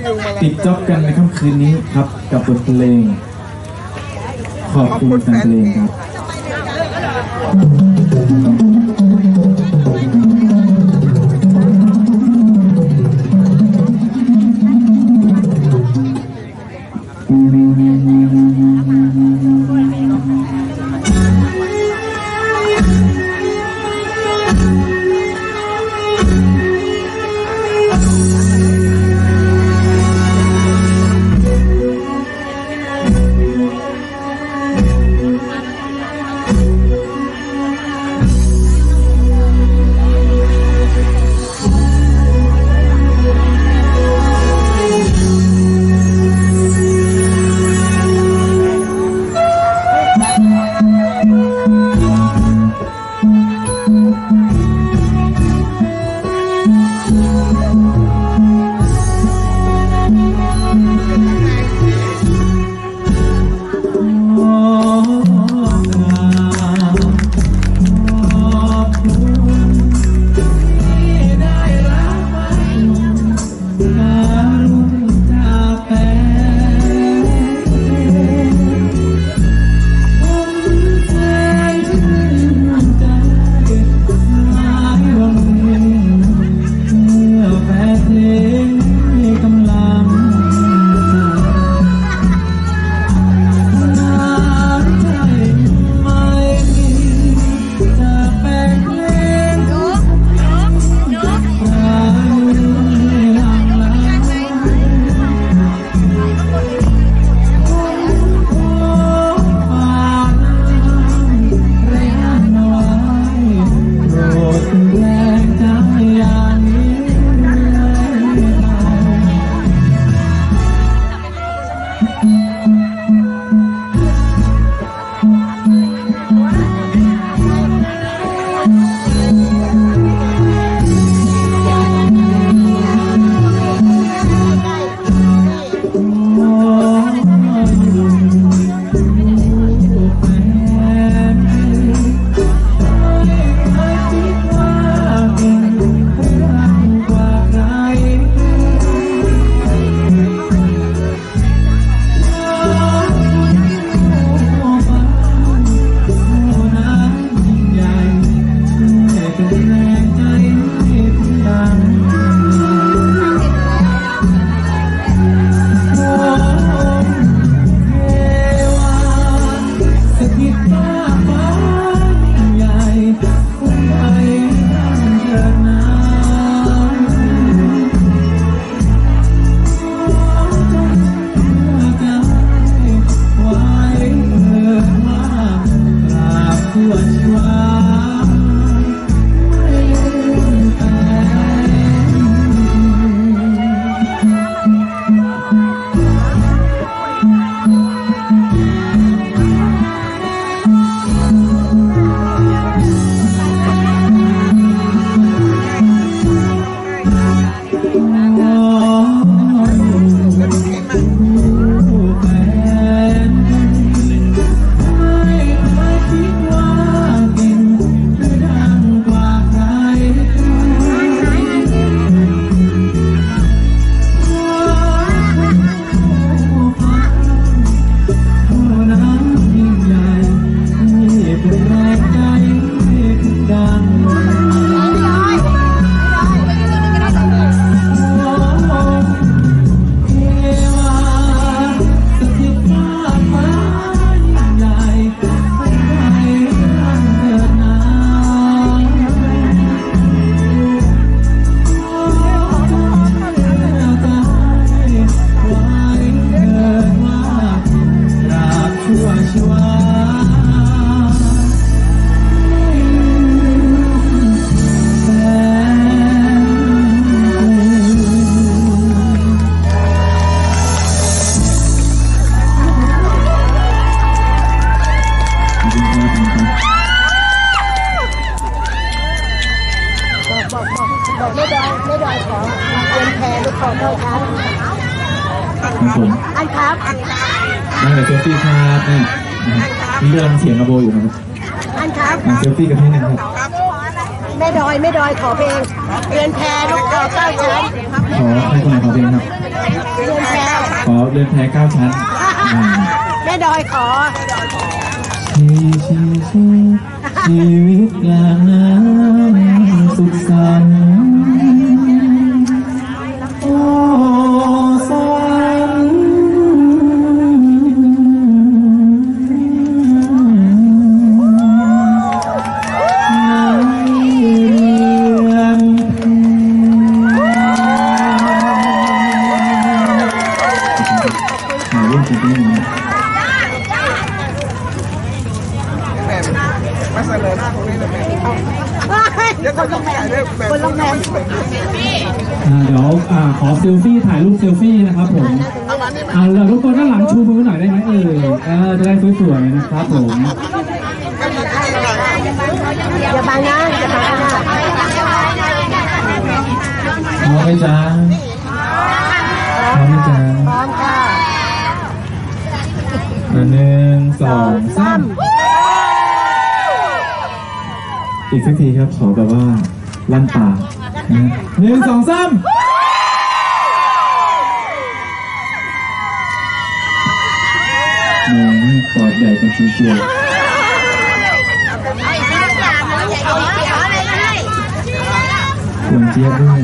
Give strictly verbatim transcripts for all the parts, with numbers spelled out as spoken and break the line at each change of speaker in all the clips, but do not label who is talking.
ปิดจ็อบกันในค่ำคืนนี้ครับกับบทเพลงขอบคุณแฟนเพลงครับผมอันครับนั่งเลยเซลฟี่ครับนี่นี่เรื่องเสียงกระโบอยู่นะครับอันครับเซลฟี่กันนิดนึงครับแม่ดอยแม่ดอยขอเพลงเรือนแพลูกเขาเก้าชั้นขอให้คนไหนขอเพลงครับเรือนแพเก้าชั้น
แม่ดอยขอ
ชีชีชีชีวิตกลางน้ำสุขสันต์โอ้สวรรค์
เดี๋ยว
อ่าขอเซลฟี่ถ่ายรูปเซลฟี่นะครับผมอ่าเราทุกคนด้านหลังชูมือหน่อยได้ไหมเออเออจะได้สวยๆนะครับผม
อย่าบังนะอย่าบังนะ
พร้อมไหมจ๊ะพร้อมไหมจ๊ะ
พร้อมค่ะ
หนึ่งสองสามอีกสักทีครับขอแบบว่าลั่นปากหนึ่งสองสามมองให้ปอดใหญ่เป็นสีเขียวควรเจี๊ยบด้วย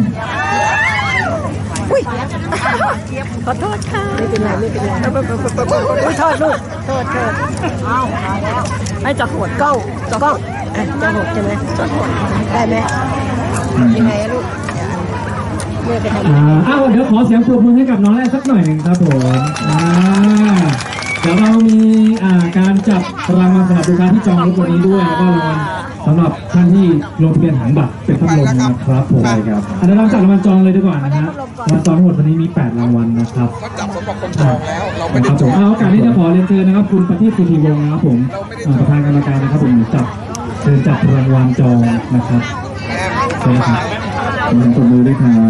ขอโทษค่ะไม่เป็นไรไม่เป็นไรโทษลูกโทษโทษเอาให้จะโหดกล้องจะกล้องจะโหดใช่ไหมจะโหดได้ไหมยังไงลูก
อ้าวเดี๋ยวขอเสียงปรบมือให้กับน้องแรกสักหน่อยหนึ่งครับผมอ่าเดี๋ยวเรามีอ่าการจับรางวัลสำหรับลูกค้าที่จองรถวันนี้ด้วยแล้วก็รางวัลสำหรับท่านที่ลงทะเบียนหางบัตรเป็นพัดลมนะครับผมใช่ครับอันนี้เราจัดรางวัลจองเลยดีกว่านะฮะรางวัลจองทั้งหมดวันนี้มีแปดรางวัลนะครับ
ก็จับสำหรับคนจองแล้วเราไม่ได้จอง
เอาโอกาสที่จะขอเรียนเชิญนะครับคุณประทีปสุธีวงศ์นะครับผมประธานกรรมการนะครับผมจับเชิญจับรางวัลจองนะครับ
ใช่ครับขอบคุณมือด้วยครับ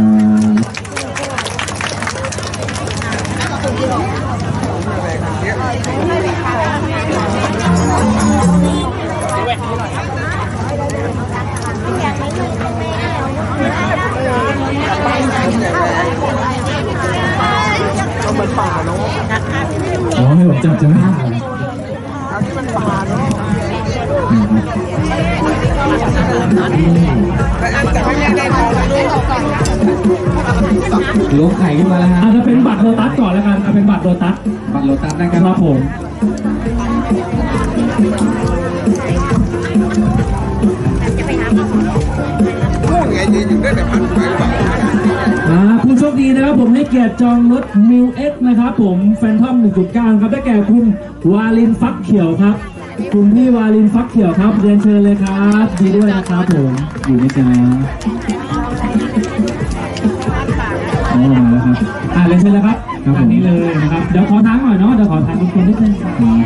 อ๋อให้ผมจับจะไม่ได้ล้วงไข่ขึ้นมาแล้วฮะ
อาจจะเป็นบัตรโลตัสก่อนแล้วกันเอาเป็นบัตรโลตัส
บัตรโลตัสนะครับ
ครับผม
พูดไงยืนอยู่ได้แต่พันไปหรือเปล่า
ผู้โชคดีนะครับผมให้เกียรติจองรถมิวเอ็กนะครับผมแฟนทอม หนึ่งจุดเก้า ครับได้แก่คุณวาลินฟักเขียวครับคุณพี่วาลินฟักเขียวครับเรียนเชิญเลยครับดีด้วยนะครับผมอยู่ไม่ไกลอ๋อมาแล้วครับอ่าเรียนเชิญเลยครับอันนี้เลยนะครับเดี๋ยวขอทางหน่อยเนาะเดี๋ยวขอทางทุกคนนิดนึง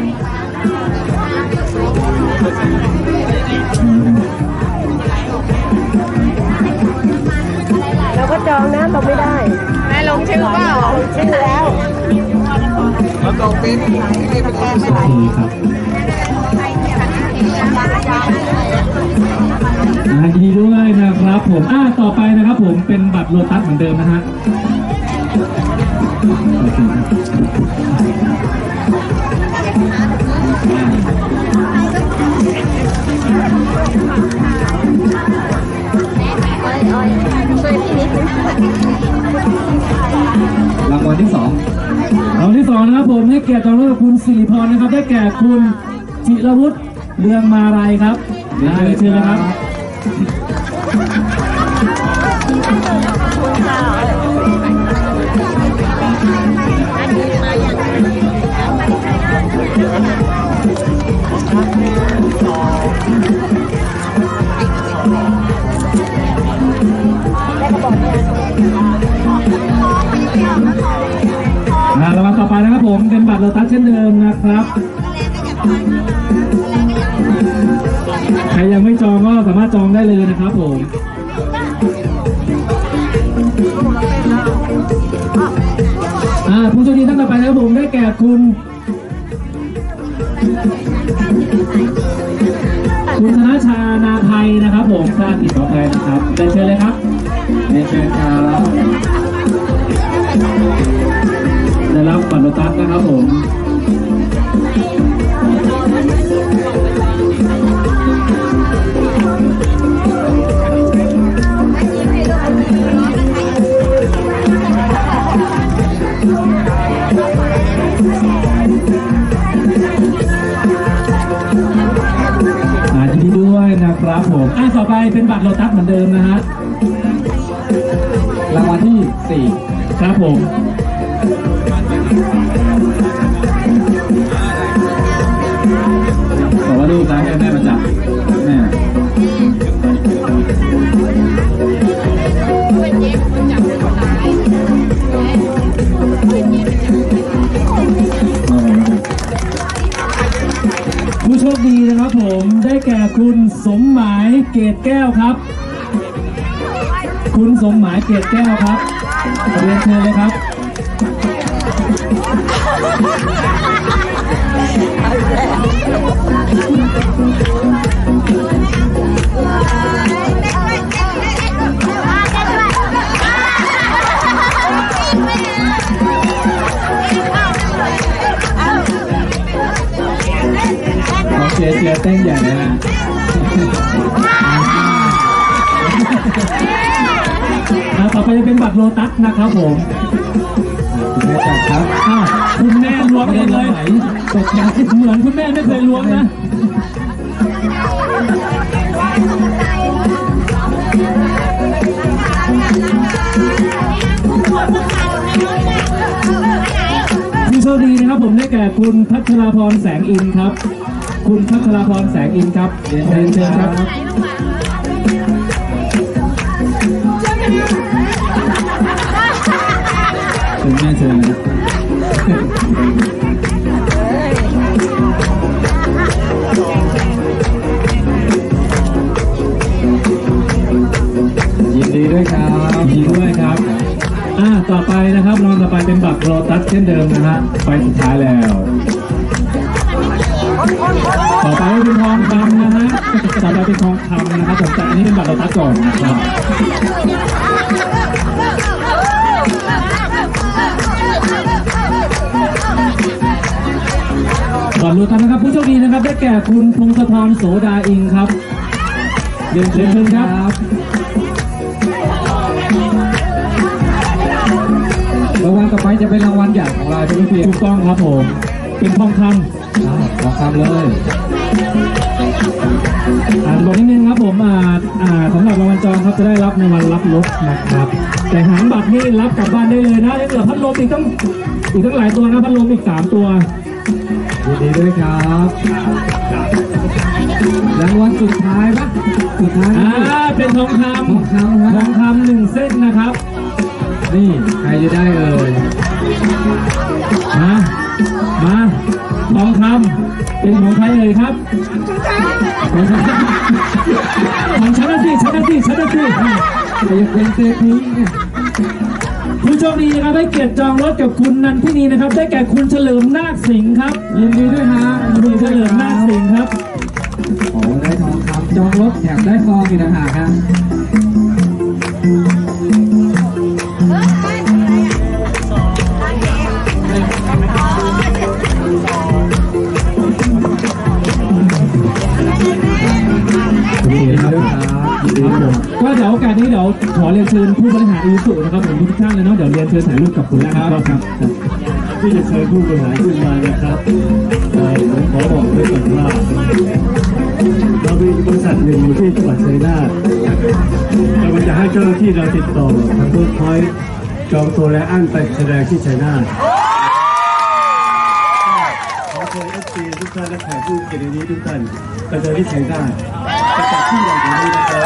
เราก็จองนะเราไม่ได้แม่ลงชื่อเปล่าลงชื่อแล้ว
เราจองเป็นที่นี่เป็นที่สุด
ครับยินดีด้วยนะครับผมอ่าต่อไปนะครับผมเป็นบัตรโลตัสเหมือนเดิมนะฮะ
รางวัลที่สอง
รางวัลที่สองนะครับผมให้เกียรติจองรถกับคุณสิริพรนะครับได้แก่คุณจิรวุฒิเรืองมาลัยครับได้เชิญเลยครับรางวัลต่อไปนะครับผมเป็นบัตรโลตัสเช่นเดิมนะครับใครยังไม่จองก็สามารถจองได้เลยนะครับผมอ่าผู้โชคดีท่านต่อไปนะครับผมได้แก่คุณคุณธนชานาไทยนะครับผมสวัสดีต่อไปนะครับเชิญเลยครับ
เชิญครับ
ได้ได้รับบัตรโลตัสนะครับผมยินดีด้วยนะครับผมอ่ะต่อไปเป็นบัตรโลตัสเหมือนเดิมนะฮะรางวัลที่สี่ครับผมบอกว่าลูกนะให้แม่มาจับแม่ผู้โชคดีนะครับผมได้แก่คุณสมหมายเกตแก้วครับคุณสมหมายเกตแก้วครับเรียนเชิญเลยครับโอเคเชียร์เต้นใหญ่เลยนะต่อไปจะเป็นบัตรโลตัสนะครับผมคุณแม่จัดครับอ้าวคุณแม่ล้วงเองเลยตกใจเหมือนคุณแม่ไม่เคยล้วงนะผู้โชคดีนะครับผมได้แก่คุณพัชราพรแสงอินครับคุณพัชราพรแสงอินครับเรียนเชิญครับคุณแม่เชิญนะยินดีด้วยครับยินดีด้วยครับอ่าต่อไปนะครับรางวัลต่อไปเป็นบัตรโลตัสเช่นเดิมนะฮะไปสุดท้ายแล้วต่อไปเป็นทองคำนะฮะต่อไปเป็นทองคำนะครับผมแต่อันนี้เป็นบัตรโลตัสก่อนนะครับบัตรโลตัสนะครับผู้โชคดีนะครับได้แก่คุณพงศธรโสดาอิงครับเรียนเชิญครับรางวัลต่อไปจะเป็นรางวัลใหญ่ของเราใช่ไหมพี่ถูกต้องครับผมเป็นทองคำทองคำเลยอ่าบอกนิดนึงครับผมอ่าอ่าสำหรับรางวัลจองครับจะได้รับในวันรับรถนะครับแต่หางบัตรนี่รับกลับบ้านได้เลยนะยังเหลือพัดลมอีกต้องอีกตั้งหลายตัวนะพัดลมอีกสามตัวยินดีด้วยครับรางวัลสุดท้ายปะสุดท้ายอ่าเป็นทองคำทองคำทองคำหนึ่งเส้นนะครับนี่ใครจะได้เอ่ยมามาทองคำเป็นของใครเอ่ยครับของของฉันนะสิฉันนะสิฉันนะสิแต่ยังเป็นเศรษฐีผู้โชคดีนะครับได้เกียรติจองรถกับคุณนันทินีนะครับได้แก่คุณเฉลิมนาคสิงห์ครับยินดีด้วยฮะคุณเฉลิมนาคสิงห์ครับโอ้ได้ทองคำจองรถแถมได้ทองอีกต่างหากครับก็เดี๋ยวโอกาสนี้เดี๋ยวขอเรียนเชิญผู้บริหารอีสุนะครับผมทุกท่านเลยเนาะเดี๋ยวเรียนเชิญถ่ายรูปกับคุณแล้วครับครับที่จะเชิญผู้บริหารขึ้นมานะครับผมขอบอกไว้ก่อนว่าเรามีบริษัทหนึ่งอยู่ที่จังหวัดชัยนาทเราจะให้เจ้าหน้าที่เราติดต่อทางเวิร์คพอยต์จองตัวและอั้นไปแสดงที่ชัยนาทขอเชิญเอฟซีทุกท่านและแขกผู้เกียรตินี้ทุกท่านไปเจอที่ชัยนาทจะจัดที่อย่างนี้นะครับ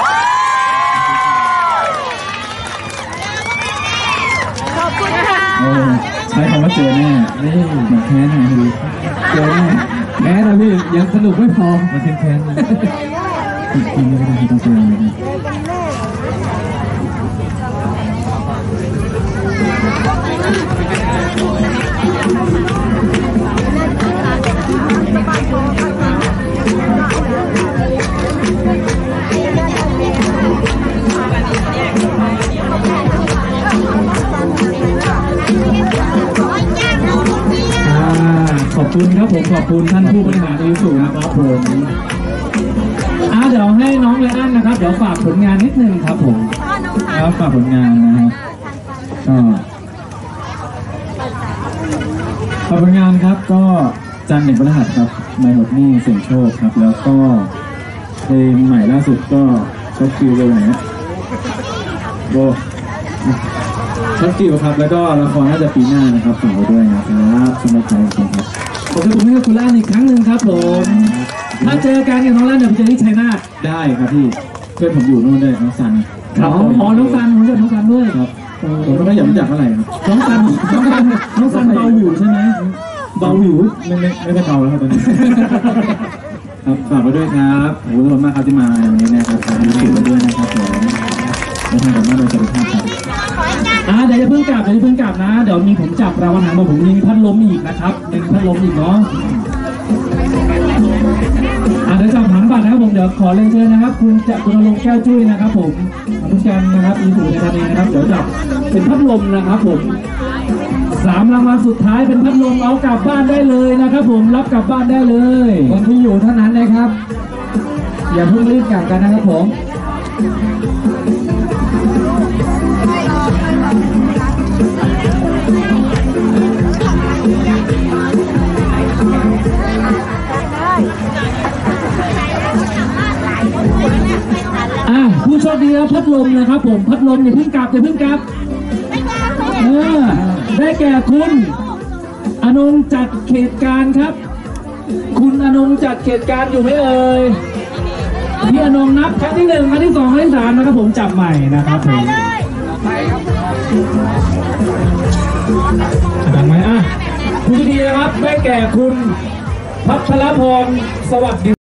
ขอบคุณค่ะ
ใช้คำว่าเจอแน่นี่เหมือนแค้นไงดูเจอแน่แค้นนะพี่ยังสนุกไม่พอมาเทนแค้นอีกทีไม่ได้ที่ต้องเจอคุณครับผมขอบคุณท่านผู้บริหารอีซูนะครับผมอ่าเดี๋ยวให้น้องเลอันนะครับเดี๋ยวฝากผลงานนิดนึงครับผม
แล้วฝากผลงานนะครับก็ฝากผลงานครับก็จันทร์หนึ่งพฤหัสครับในหดนี่เสียงโชคครับแล้วก็เพลงใหม่ล่าสุดก็ช็อตคิวเลยไหนฮะโบช็อตคิวครับแล้วก็ละครน่าจะปีหน้านะครับฝากไว้ด้วยนะครับสำหรับใครครับ
ขอบคุณให้กับคุณล่านอีกครั้งหนึ่งครับผมถ้าเจอกันกับน้องล่านเดี๋ยวไปเจอที่ชัยนาท
ได้ครับพี่เพื่อนผมอยู่นู่นด้วยน้องซัน
ครับอ๋อน้องซันผมจะน้องซันด้วย
ครับผมก็ไม่อยากรู้จักเท่าไหร่ครับ
น้องซันน้องซันน้องซันเบาอยู่ใช่ไหมเบาอยู่
ไม่ไม่ไม่ได้เบาแล้วครับตอนนี้ ครับฝากไว้ด้วยครับขอบคุณทุกคนมากครับที่มาวันนี้นะครับขอบคุณสื่อไว้ด้วยนะครับผมและทางผมมาโดยสวัสดีครับ
อ่าเดี๋ยวจะเพิ่งกลับเดี๋ยวจะเพิ่งกลับนะเดี๋ยวมีผมจับรางวัลหางมาผมมีพัดลมอีกนะครับเป็นพัดลมอีกเนาะอ่าเดี๋ยวจับหางบัตรนะครับผมเดี๋ยวขอเรียนเชิญนะครับคุณจะคุณลงแก้วจุ้ยนะครับผมทุกการนะครับมีสู่ในทันทีนะครับเดี๋ยวจับเป็นพัดลมนะครับผมสามรางวัลสุดท้ายเป็นพัดลมเอากลับบ้านได้เลยนะครับผมรับกลับบ้านได้เลยคนที่อยู่เท่านั้นนะครับอย่าเพิ่งรีบกลับกันนะครับผมอ่ะผู้โชคดีแล้วพัดลมนะครับผมพัดลมอย่าเพิ่งกลับอย่าเพิ่งกลับเออได้แก่คุณอนงจัดเขตการครับคุณอนงจัดเขตการอยู่ไหมเอ่ยพี่อนงนับครั้งที่หนึ่งครั้งที่สองครั้งที่สามนะครับผมจับใหม่นะครับผมดังไหมอ่ะผู้โชคดีนะครับได้แก่คุณพัชรพรสวัสดี